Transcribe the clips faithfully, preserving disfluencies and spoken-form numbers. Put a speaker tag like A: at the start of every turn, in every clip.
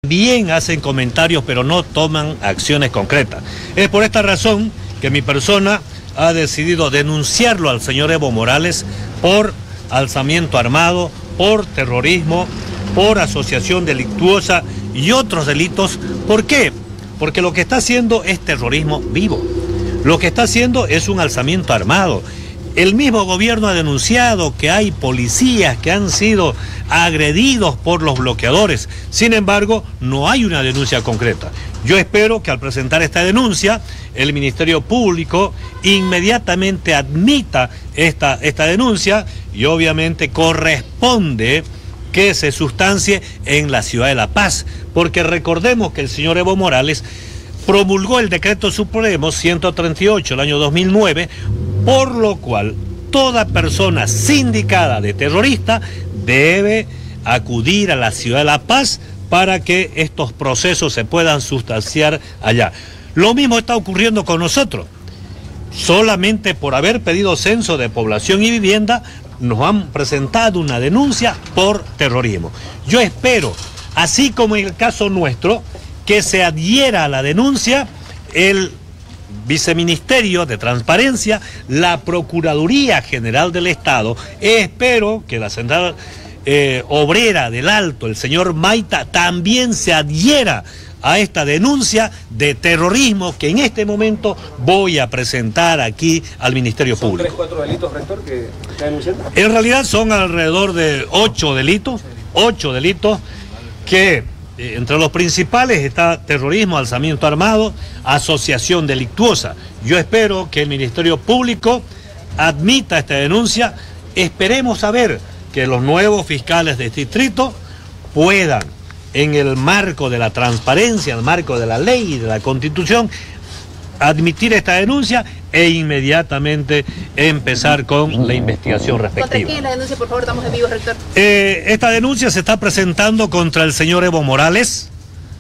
A: Bien hacen comentarios, pero no toman acciones concretas. Es por esta razón que mi persona ha decidido denunciarlo al señor Evo Morales por alzamiento armado, por terrorismo, por asociación delictuosa y otros delitos. ¿Por qué? Porque lo que está haciendo es terrorismo vivo. Lo que está haciendo es un alzamiento armado. El mismo gobierno ha denunciado que hay policías que han sido agredidos por los bloqueadores. Sin embargo, no hay una denuncia concreta. Yo espero que al presentar esta denuncia, el Ministerio Público inmediatamente admita esta, esta denuncia y obviamente corresponde que se sustancie en la ciudad de La Paz. Porque recordemos que el señor Evo Morales promulgó el Decreto Supremo ciento treinta y ocho del año dos mil nueve, por lo cual toda persona sindicada de terrorista debe acudir a la ciudad de La Paz para que estos procesos se puedan sustanciar allá. Lo mismo está ocurriendo con nosotros. Solamente por haber pedido censo de población y vivienda, nos han presentado una denuncia por terrorismo. Yo espero, así como en el caso nuestro, que se adhiera a la denuncia el Viceministerio de Transparencia, la Procuraduría General del Estado. Espero que la Central eh, Obrera del Alto, el señor Maita, también se adhiera a esta denuncia de terrorismo que en este momento voy a presentar aquí al Ministerio
B: ¿Son
A: Público.
B: tres, cuatro delitos, rector, que está denunciando?
A: En realidad son alrededor de ocho delitos, ocho delitos que... entre los principales está terrorismo, alzamiento armado, asociación delictuosa. Yo espero que el Ministerio Público admita esta denuncia. Esperemos saber que los nuevos fiscales de distrito puedan, en el marco de la transparencia, en el marco de la ley y de la Constitución, admitir esta denuncia e inmediatamente empezar con la investigación respectiva.
C: ¿Contra quién es la denuncia? Por favor, estamos en vivo, rector.
A: Eh, esta denuncia se está presentando contra el señor Evo Morales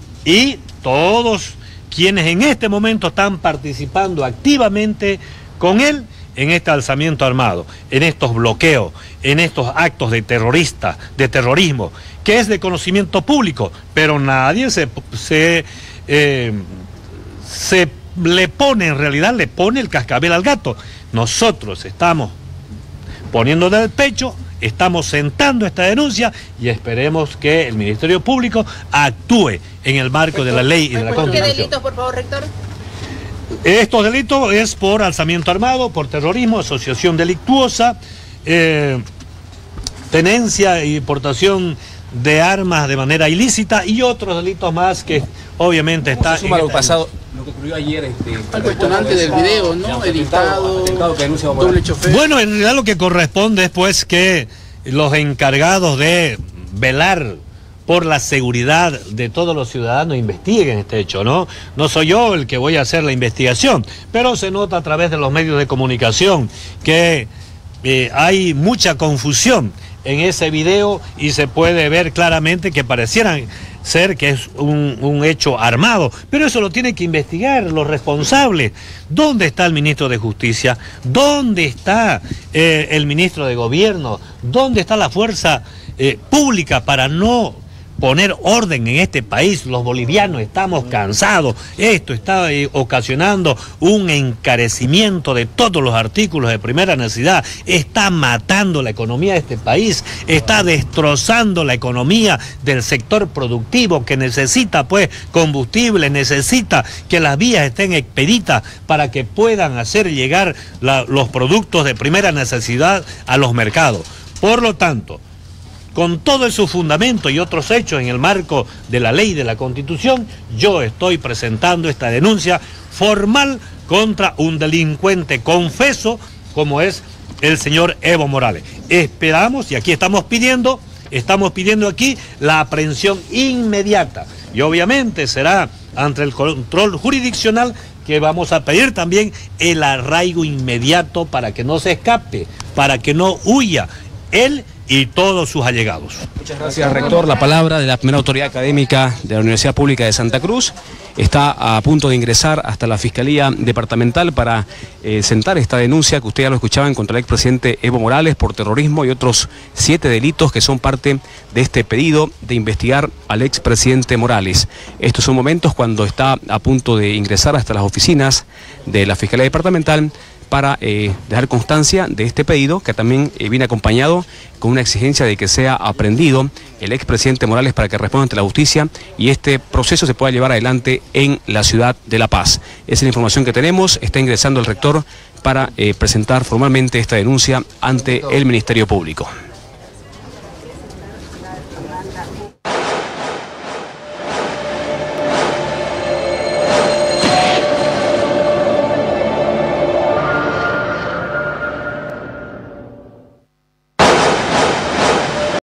A: y todos quienes en este momento están participando activamente con él en este alzamiento armado, en estos bloqueos, en estos actos de terroristas, de terrorismo, que es de conocimiento público, pero nadie se, se, eh, se le pone, en realidad le pone el cascabel al gato. Nosotros estamos poniendo del pecho, estamos sentando esta denuncia y esperemos que el Ministerio Público actúe en el marco de la ley y de la Constitución.
C: ¿Qué delitos, por favor, rector?
A: Estos delitos es por alzamiento armado, por terrorismo, asociación delictuosa, eh, tenencia y portación de armas de manera ilícita y otros delitos más que obviamente está...
B: ¿Cómo se suma lo pasado, lo que ocurrió ayer? Este,
D: al cuestionante del video, ¿no? Editado, doble chofer.
A: Bueno, en realidad lo que corresponde es pues que los encargados de velar por la seguridad de todos los ciudadanos investiguen este hecho, ¿no? No soy yo el que voy a hacer la investigación, pero se nota a través de los medios de comunicación que eh, hay mucha confusión en ese video y se puede ver claramente que parecieran ser que es un, un hecho armado, pero eso lo tiene que investigar los responsables. ¿Dónde está el ministro de Justicia? ¿Dónde está eh, el ministro de Gobierno? ¿Dónde está la fuerza eh, pública para no poner orden en este país? Los bolivianos estamos cansados. Esto está eh, ocasionando un encarecimiento de todos los artículos de primera necesidad. Está matando la economía de este país. Está destrozando la economía del sector productivo que necesita pues combustible, necesita que las vías estén expeditas para que puedan hacer llegar la, los productos de primera necesidad a los mercados. Por lo tanto, con todo su fundamento y otros hechos en el marco de la ley y de la Constitución, yo estoy presentando esta denuncia formal contra un delincuente confeso como es el señor Evo Morales. Esperamos, y aquí estamos pidiendo, estamos pidiendo aquí la aprehensión inmediata. Y obviamente será ante el control jurisdiccional que vamos a pedir también el arraigo inmediato para que no se escape, para que no huya él y todos sus allegados.
E: Muchas gracias, rector. La palabra de la primera autoridad académica de la Universidad Pública de Santa Cruz. Está a punto de ingresar hasta la Fiscalía Departamental para eh, sentar esta denuncia que ustedes ya lo escuchaban contra el expresidente Evo Morales por terrorismo y otros siete delitos que son parte de este pedido de investigar al expresidente Morales. Estos son momentos cuando está a punto de ingresar hasta las oficinas de la Fiscalía Departamental para eh, dejar constancia de este pedido, que también eh, viene acompañado con una exigencia de que sea aprehendido el expresidente Morales para que responda ante la justicia y este proceso se pueda llevar adelante en la ciudad de La Paz. Esa es la información que tenemos. Está ingresando el rector para eh, presentar formalmente esta denuncia ante el Ministerio Público.